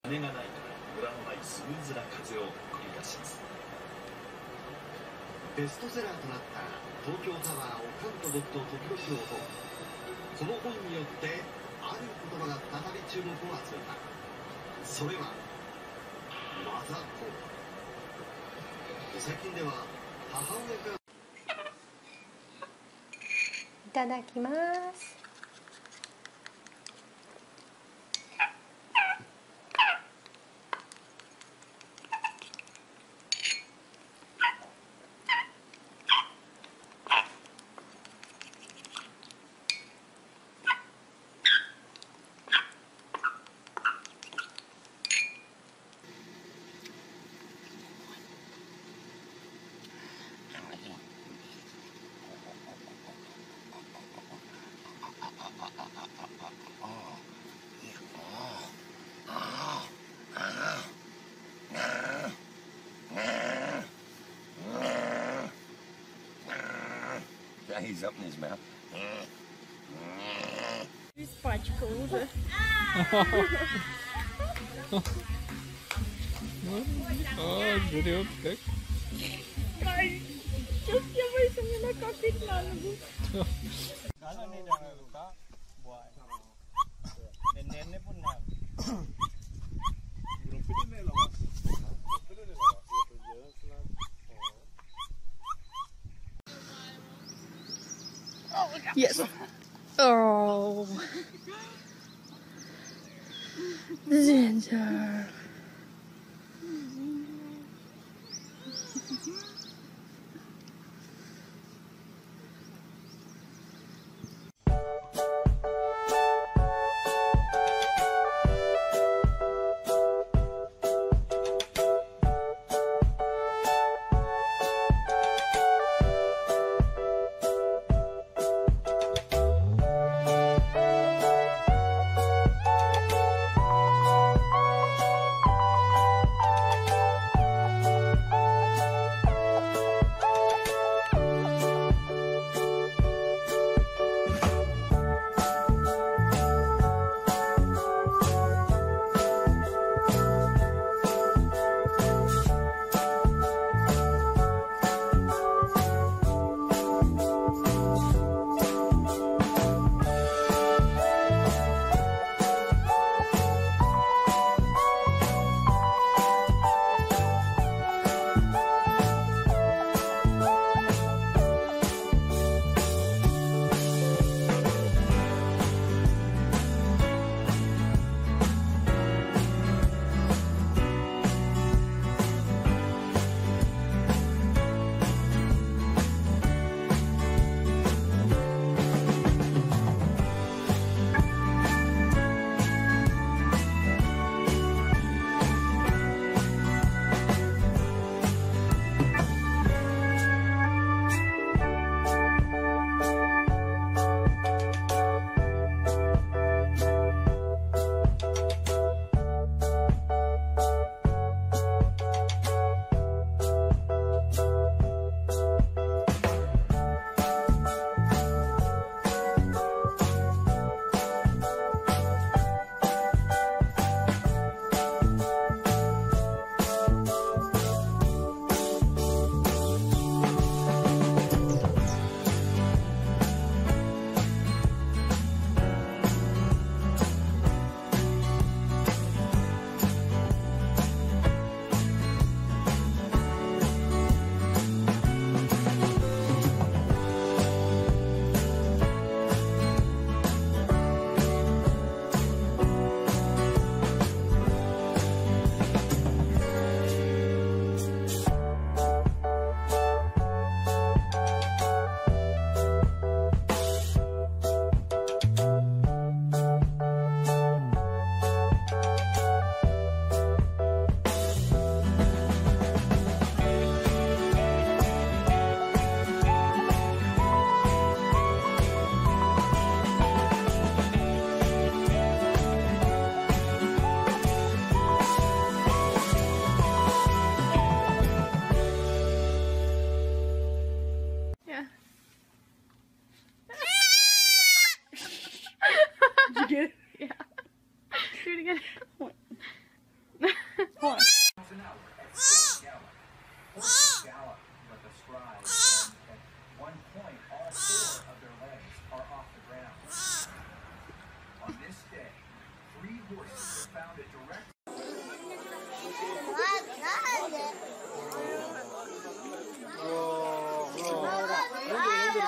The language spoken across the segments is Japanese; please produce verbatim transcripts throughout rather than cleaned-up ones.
羽がないからムラのないスムーズな風を繰り出します。ベストセラーとなった東京タワーを関と僕と時々の音。この本によってある言葉が再び注目を集めた。それはマザコン。最近では母親がいただきます。 He's up in his mouth. Испачкал уже. А, жрет как. Ай, сейчас я боюсь, мне накапить на ногу. Kalau ni dah buka, buat. Nenek ni pun nak. Yes. Oh. Ginger.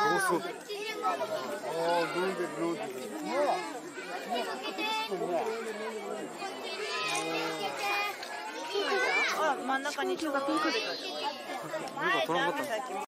あ、真ん中に人がピンクで書いてる。